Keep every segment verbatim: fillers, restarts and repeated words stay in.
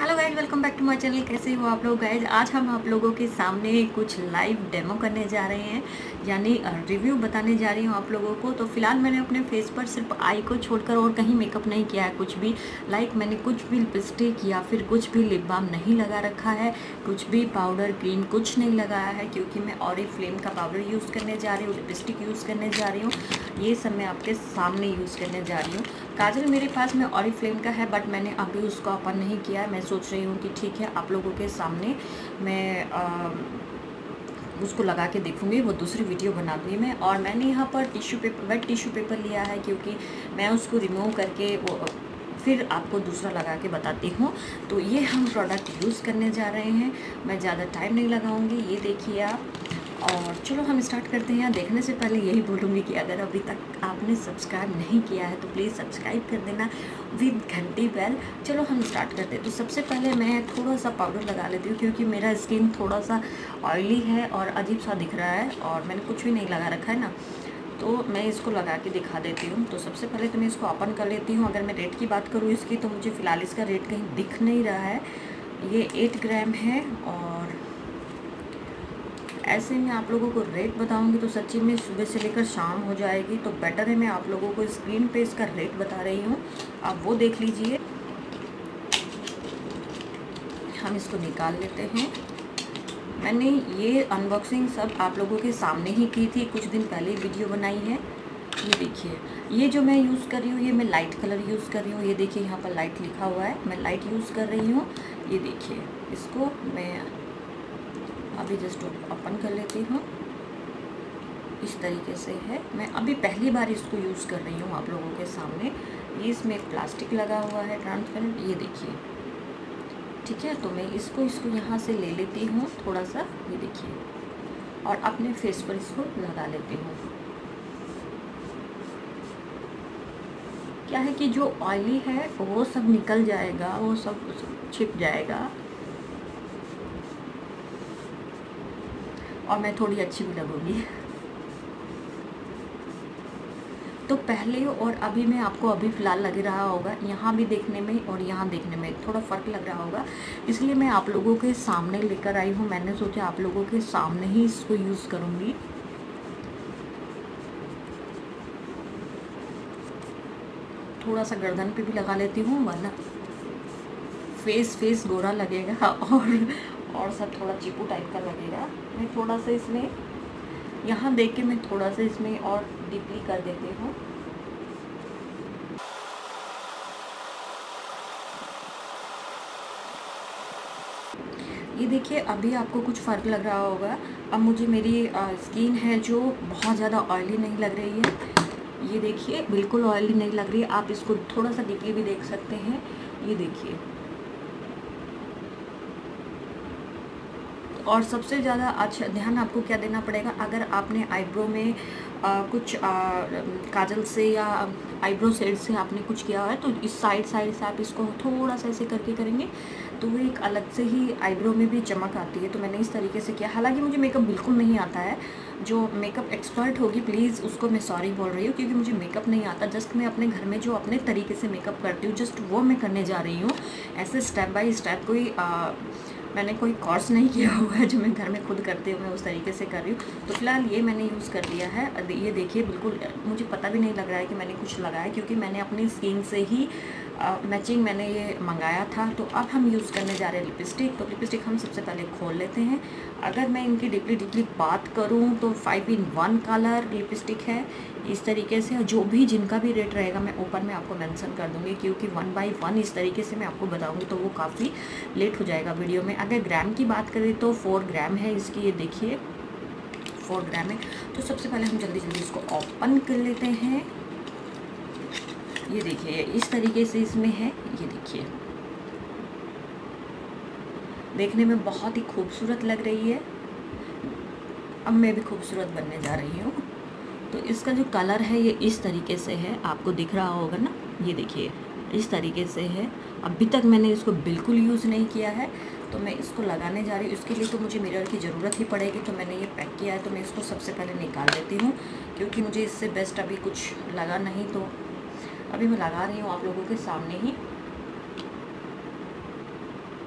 Hello guys, welcome back to my channel. कैसे हो आप लोग गाइज? आज हम आप लोगों के सामने कुछ लाइव डेमो करने जा रहे हैं, यानी रिव्यू बताने जा रही हूँ आप लोगों को। तो फिलहाल मैंने अपने फेस पर सिर्फ आई को छोड़कर और कहीं मेकअप नहीं किया है कुछ भी। लाइक मैंने कुछ भी लिपस्टिक या फिर कुछ भी लिप बाम नहीं लगा रखा है, कुछ भी पाउडर क्रीम कुछ नहीं लगाया है, क्योंकि मैं ऑरिफ्लेम का पाउडर यूज़ करने जा रही हूँ, लिपस्टिक यूज़ करने जा रही हूँ। ये सब मैं आपके सामने यूज़ करने जा रही हूँ। काजल मेरे पास में ऑरिफ्लेम का है, बट मैंने अभी उसको ओपन नहीं किया है। मैं सोच रही हूँ कि ठीक है, आप लोगों के सामने मैं आ, उसको लगा के देखूँगी, वो दूसरी वीडियो बना दूँगी मैं। और मैंने यहाँ पर tissue paper, wet tissue paper लिया है, क्योंकि मैं उसको रिमूव करके वो फिर आपको दूसरा लगा के बताती हूँ। तो ये हम प्रोडक्ट यूज़ करने जा रहे हैं, मैं ज़्यादा टाइम नहीं लगाऊंगी। ये देखिए आप, और चलो हम स्टार्ट करते हैं। देखने से पहले यही बोलूँगी कि अगर अभी तक आपने सब्सक्राइब नहीं किया है तो प्लीज़ सब्सक्राइब कर देना विद घंटी बेल। चलो हम स्टार्ट करते हैं। तो सबसे पहले मैं थोड़ा सा पाउडर लगा लेती हूँ, क्योंकि मेरा स्किन थोड़ा सा ऑयली है और अजीब सा दिख रहा है, और मैंने कुछ भी नहीं लगा रखा है ना, तो मैं इसको लगा के दिखा देती हूँ। तो सबसे पहले तो मैं इसको ओपन कर लेती हूँ। अगर मैं रेट की बात करूँ इसकी, तो मुझे फ़िलहाल इसका रेट कहीं दिख नहीं रहा है। ये एट ग्राम है, और ऐसे में आप लोगों को रेट बताऊंगी तो सच्ची में सुबह से लेकर शाम हो जाएगी। तो बेटर है मैं आप लोगों को स्क्रीन पे इसका रेट बता रही हूँ, आप वो देख लीजिए। हम इसको निकाल लेते हैं। मैंने ये अनबॉक्सिंग सब आप लोगों के सामने ही की थी, कुछ दिन पहले वीडियो बनाई है। ये देखिए, ये जो मैं यूज़ कर रही हूँ, ये मैं लाइट कलर यूज़ कर रही हूँ। ये देखिए यहाँ पर लाइट लिखा हुआ है, मैं लाइट यूज़ कर रही हूँ। ये देखिए, इसको मैं अभी जस्ट ओपन कर लेती हूँ। इस तरीके से है। मैं अभी पहली बार इसको यूज़ कर रही हूँ आप लोगों के सामने। ये इसमें एक प्लास्टिक लगा हुआ है ट्रांसपेरेंट, ये देखिए, ठीक है। तो मैं इसको इसको यहाँ से ले लेती हूँ थोड़ा सा, ये देखिए, और अपने फेस पर इसको लगा लेती हूँ। क्या है कि जो ऑयली है वो सब निकल जाएगा, वो सब छिप जाएगा, और मैं थोड़ी अच्छी भी लगूंगी। तो पहले और अभी में आपको अभी फ़िलहाल लग रहा होगा, यहाँ भी देखने में और यहाँ देखने में थोड़ा फ़र्क लग रहा होगा, इसलिए मैं आप लोगों के सामने लेकर आई हूँ। मैंने सोचा आप लोगों के सामने ही इसको यूज़ करूँगी। थोड़ा सा गर्दन पे भी लगा लेती हूँ, वरना फेस फेस गोरा लगेगा और और सब थोड़ा चिपू टाइप का लगेगा। मैं थोड़ा सा इसमें यहाँ देख के मैं थोड़ा सा इसमें और डीपली कर देती हूँ। ये देखिए, अभी आपको कुछ फ़र्क लग रहा होगा। अब मुझे मेरी स्किन है जो बहुत ज़्यादा ऑयली नहीं लग रही है। ये देखिए, बिल्कुल ऑयली नहीं लग रही है। आप इसको थोड़ा सा डीपली भी देख सकते हैं। ये देखिए, और सबसे ज़्यादा अच्छा ध्यान आपको क्या देना पड़ेगा, अगर आपने आईब्रो में आ, कुछ आ, काजल से या आईब्रो शेड से आपने कुछ किया है, तो इस साइड साइड से आप इसको थोड़ा सा ऐसे करके करेंगे तो वो एक अलग से ही आईब्रो में भी चमक आती है। तो मैंने इस तरीके से किया। हालांकि मुझे मेकअप बिल्कुल नहीं आता है, जो मेकअप एक्सपर्ट होगी प्लीज़ उसको मैं सॉरी बोल रही हूँ, क्योंकि मुझे मेकअप नहीं आता। जस्ट मैं अपने घर में जो अपने तरीके से मेकअप करती हूँ, जस्ट वो मैं करने जा रही हूँ। ऐसे स्टेप बाय स्टेप कोई आ, मैंने कोई कोर्स नहीं किया हुआ है जो मैं घर में खुद करती हूँ, मैं उस तरीके से कर रही हूँ। तो फिलहाल ये मैंने यूज़ कर लिया है। ये देखिए, बिल्कुल मुझे पता भी नहीं लग रहा है कि मैंने कुछ लगाया, क्योंकि मैंने अपनी स्किन से ही मैचिंग मैंने ये मंगाया था। तो अब हम यूज़ करने जा रहे हैं लिपस्टिक। तो लिपस्टिक हम सबसे पहले खोल लेते हैं। अगर मैं इनकी डीपली डीपली बात करूँ तो five in one colour lipstick है इस तरीके से। जो भी जिनका भी रेट रहेगा मैं ऊपर में आपको मेंशन कर दूँगी, क्योंकि वन बाय वन इस तरीके से मैं आपको बताऊँगी तो वो काफ़ी लेट हो जाएगा वीडियो में। अगर ग्राम की बात करें तो फोर ग्राम है इसकी, ये देखिए फोर ग्राम है। तो सबसे पहले हम जल्दी जल्दी इसको ओपन कर लेते हैं। ये देखिए, इस तरीके से इसमें है। ये देखिए, देखने में बहुत ही खूबसूरत लग रही है। अब मैं भी खूबसूरत बनने जा रही हूँ। तो इसका जो कलर है ये इस तरीके से है, आपको दिख रहा होगा ना। ये देखिए, इस तरीके से है। अभी तक मैंने इसको बिल्कुल यूज़ नहीं किया है, तो मैं इसको लगाने जा रही हूँ। इसके लिए तो मुझे मिरर की ज़रूरत ही पड़ेगी, तो मैंने ये पैक किया है। तो मैं इसको सबसे पहले निकाल लेती हूँ, क्योंकि मुझे इससे बेस्ट अभी कुछ लगा नहीं। तो अभी मैं लगा रही हूँ आप लोगों के सामने ही।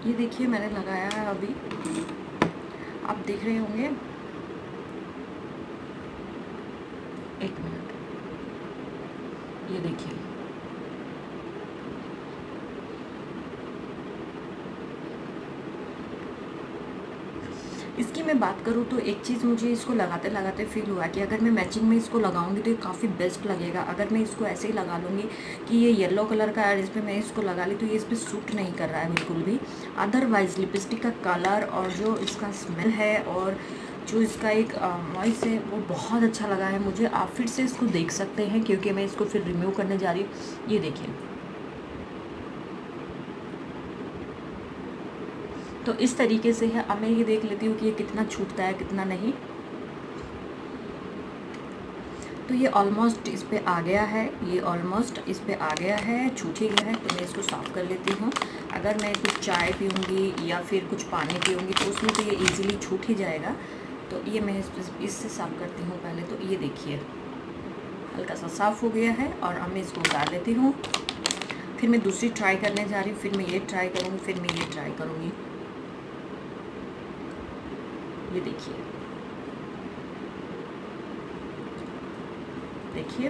ये देखिए मैंने लगाया है अभी, आप देख रहे होंगे। एक मिनट, ये देखिए इसकी मैं बात करूँ तो एक चीज़ मुझे इसको लगाते लगाते फील हुआ कि अगर मैं मैचिंग में इसको लगाऊंगी तो ये काफ़ी बेस्ट लगेगा। अगर मैं इसको ऐसे ही लगा लूँगी कि ये येलो कलर का है, इस पर मैं इसको लगा ली तो ये इस पर सूट नहीं कर रहा है बिल्कुल भी। अदरवाइज़ लिपस्टिक का कलर और जो इसका स्मेल है और जो इसका एक वॉइस है वो बहुत अच्छा लगा है मुझे। आप फिर से इसको देख सकते हैं क्योंकि मैं इसको फिर रिमूव करने जा रही हूँ। ये देखिए, तो इस तरीके से है। अब मैं ये देख लेती हूँ कि ये कितना छूटता है कितना नहीं। तो ये ऑलमोस्ट इस पे आ गया है, ये ऑलमोस्ट इस पे आ गया है, छूट ही गया है। तो मैं इसको साफ़ कर लेती हूँ। अगर मैं कुछ चाय पीऊँगी या फिर कुछ पानी पीऊँगी तो उसमें तो ये इजीली छूट ही जाएगा। तो ये मैं इससे साफ़ करती हूँ पहले। तो ये देखिए हल्का सा साफ़ हो गया है और अब मैं इसको उतार लेती हूँ। फिर मैं दूसरी ट्राई करने जा रही हूँ, फिर मैं ये ट्राई करूँगी, फिर मैं ये ट्राई करूँगी। ये देखिए देखिए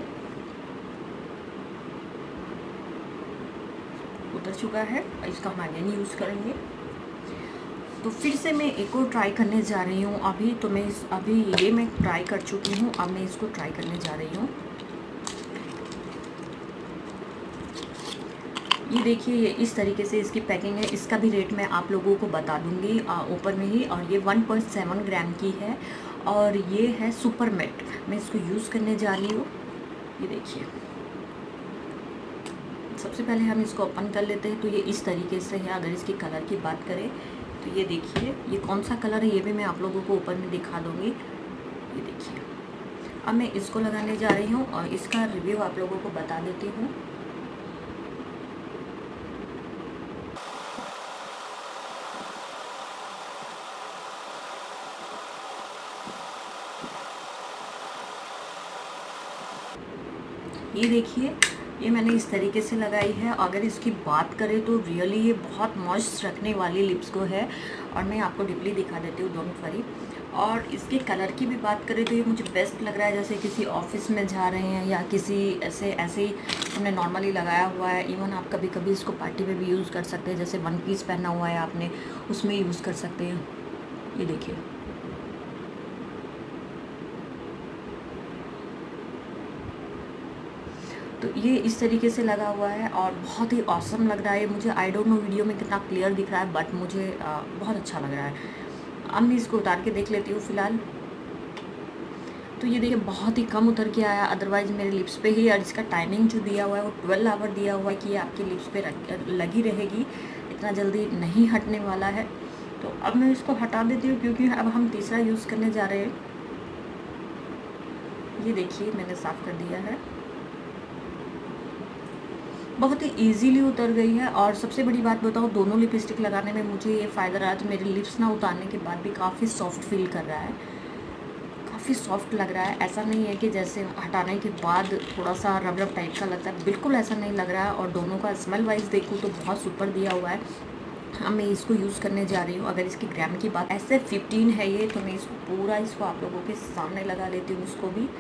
उतर चुका है। इसका हम अगेन यूज़ करेंगे। तो फिर से मैं एक और ट्राई करने जा रही हूँ अभी। तो मैं इस अभी ये मैं ट्राई कर चुकी हूँ, अब मैं इसको ट्राई करने जा रही हूँ। ये देखिए ये इस तरीके से इसकी पैकिंग है। इसका भी रेट मैं आप लोगों को बता दूंगी ऊपर में ही। और ये वन पॉइंट सेवन ग्राम की है और ये है सुपर मैट। मैं इसको यूज़ करने जा रही हूँ। ये देखिए सबसे पहले हम इसको ओपन कर लेते हैं। तो ये इस तरीके से है। अगर इसकी कलर की बात करें तो ये देखिए ये कौन सा कलर है ये भी मैं आप लोगों को ऊपर में दिखा दूँगी। ये देखिए अब मैं इसको लगाने जा रही हूँ और इसका रिव्यू आप लोगों को बता देती हूँ। ये देखिए ये मैंने इस तरीके से लगाई है। अगर इसकी बात करें तो रियली ये बहुत मॉइस्ट रखने वाली लिप्स को है और मैं आपको डीपली दिखा देती हूँ, डोंट वरी। और इसके कलर की भी बात करें तो ये मुझे बेस्ट लग रहा है। जैसे किसी ऑफिस में जा रहे हैं या किसी ऐसे ऐसे ही हमने नॉर्मली लगाया हुआ है। इवन आप कभी कभी इसको पार्टी में भी यूज़ कर सकते हैं। जैसे वन पीस पहना हुआ है आपने, उसमें यूज़ कर सकते हैं। ये देखिए तो ये इस तरीके से लगा हुआ है और बहुत ही ऑसम लग रहा है मुझे। आई डोंट नो वीडियो में कितना क्लियर दिख रहा है बट मुझे आ, बहुत अच्छा लग रहा है। अब मैं इसको उतार के देख लेती हूँ फ़िलहाल। तो ये देखिए बहुत ही कम उतर के आया अदरवाइज़ मेरे लिप्स पे ही। और इसका टाइमिंग जो दिया हुआ है वो ट्वेल्व आवर दिया हुआ है कि ये आपके लिप्स पे लगी रहेगी, इतना जल्दी नहीं हटने वाला है। तो अब मैं इसको हटा देती हूँ क्योंकि अब हम तीसरा यूज़ करने जा रहे हैं। ये देखिए मैंने साफ़ कर दिया है, बहुत ही इजीली उतर गई है। और सबसे बड़ी बात बताऊँ, दोनों लिपस्टिक लगाने में मुझे ये फ़ायदा रहा तो मेरे लिप्स ना उतारने के बाद भी काफ़ी सॉफ्ट फील कर रहा है, काफ़ी सॉफ्ट लग रहा है। ऐसा नहीं है कि जैसे हटाने के बाद थोड़ा सा रब रब टाइप का लगता है, बिल्कुल ऐसा नहीं लग रहा है। और दोनों का स्मेल वाइज देखूँ तो बहुत सुपर दिया हुआ है। हाँ मैं इसको यूज़ करने जा रही हूँ। अगर इसकी ग्राम की बात ऐसे फिफ्टीन है ये, तो मैं इसको पूरा इसको आप लोगों के सामने लगा लेती हूँ इसको भी।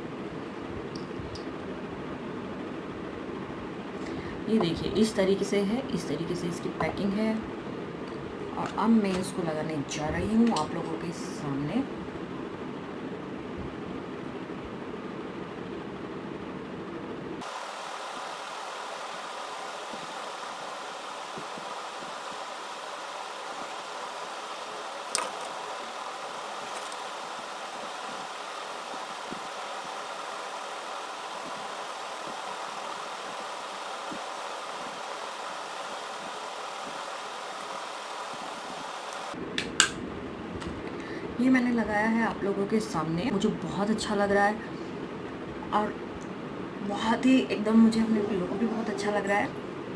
ये देखिए इस तरीके से है, इस तरीके से इसकी पैकिंग है। और अब मैं इसको लगाने जा रही हूँ आप लोगों के सामने। ये मैंने लगाया है आप लोगों के सामने, मुझे बहुत अच्छा लग रहा है और बहुत ही एकदम मुझे अपने लुक भी बहुत अच्छा लग रहा है।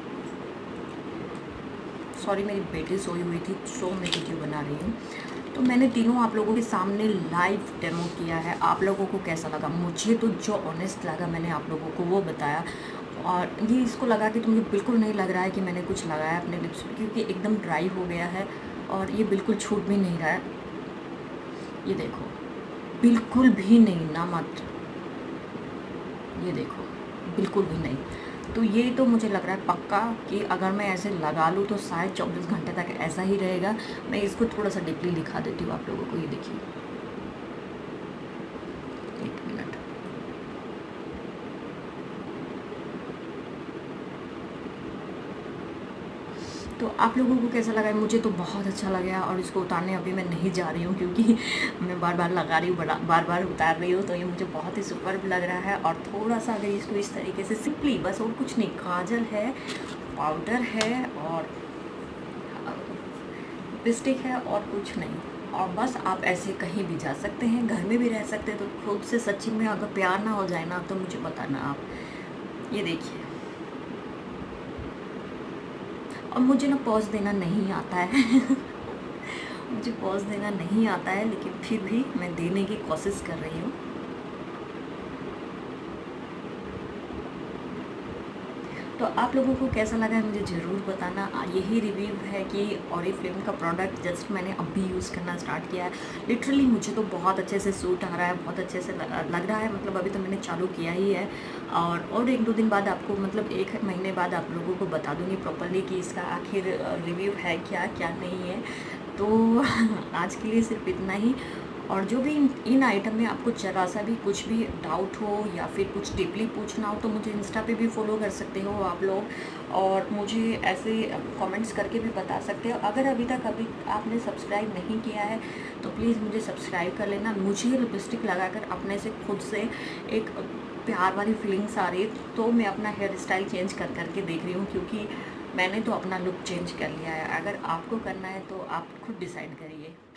सॉरी मेरी बेटी सोई हुई थी सो मैं वीडियो बना रही हूँ। तो मैंने तीनों आप लोगों के सामने लाइव डेमो किया है। आप लोगों को कैसा लगा? मुझे तो जो ऑनेस्ट लगा मैंने आप लोगों को वो बताया। और ये इसको लगा के तो मुझे बिल्कुल नहीं लग रहा है कि मैंने कुछ लगाया अपने लिप्स पे, क्योंकि एकदम ड्राई हो गया है और ये बिल्कुल छूट भी नहीं रहा है। ये देखो, बिल्कुल भी नहीं ना मात्र, ये देखो बिल्कुल भी नहीं। तो ये तो मुझे लग रहा है पक्का कि अगर मैं ऐसे लगा लूँ तो शायद चौबीस घंटे तक ऐसा ही रहेगा। मैं इसको थोड़ा सा डीपली दिखा देती हूँ आप लोगों को। ये देखिए, एक मिनट, तो आप लोगों को कैसा लगा? मुझे तो बहुत अच्छा लगा और इसको उतारने अभी मैं नहीं जा रही हूँ, क्योंकि मैं बार बार लगा रही हूँ, बड़ा बार बार उतार रही हूँ, तो ये मुझे बहुत ही सुपर्ब लग रहा है। और थोड़ा सा अगर इसको इस तरीके से सिंपली, बस और कुछ नहीं, काजल है, पाउडर है और लिपस्टिक है और कुछ नहीं, और बस आप ऐसे कहीं भी जा सकते हैं, घर में भी रह सकते हैं। तो खुद से सच्ची में अगर प्यार ना हो जाए ना तो मुझे बताना आप। ये देखिए, और मुझे ना पॉज देना नहीं आता है मुझे पॉज देना नहीं आता है, लेकिन फिर भी मैं देने की कोशिश कर रही हूँ। तो आप लोगों को कैसा लगा है मुझे ज़रूर बताना। यही रिव्यू है कि ऑरिफ्लेम का प्रोडक्ट जस्ट मैंने अभी यूज़ करना स्टार्ट किया है। लिटरली मुझे तो बहुत अच्छे से सूट आ रहा है, बहुत अच्छे से लग रहा है। मतलब अभी तो मैंने चालू किया ही है, और और एक दो दिन बाद आपको, मतलब एक महीने बाद आप लोगों को बता दूँगी प्रॉपरली कि इसका आखिर रिव्यू है क्या क्या नहीं है। तो आज के लिए सिर्फ इतना ही। और जो भी इन इन आइटम में आपको ज़रा सा भी कुछ भी डाउट हो या फिर कुछ डीपली पूछना हो तो मुझे इंस्टा पे भी फॉलो कर सकते हो आप लोग, और मुझे ऐसे कमेंट्स करके भी बता सकते हो। अगर अभी तक अभी आपने सब्सक्राइब नहीं किया है तो प्लीज़ मुझे सब्सक्राइब कर लेना। मुझे लिपस्टिक लगाकर अपने से खुद से एक प्यार वाली फीलिंग्स आ रही है, तो मैं अपना हेयर स्टाइल चेंज कर करके देख रही हूँ, क्योंकि मैंने तो अपना लुक चेंज कर लिया है। अगर आपको करना है तो आप खुद डिसाइड करिए।